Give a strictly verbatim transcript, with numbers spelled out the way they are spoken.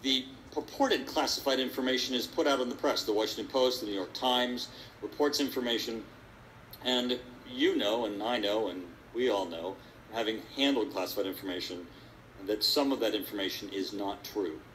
the purported classified information is put out in the press. The Washington Post, the New York Times reports information, and you know, and I know, and we all know, having handled classified information, that some of that information is not true.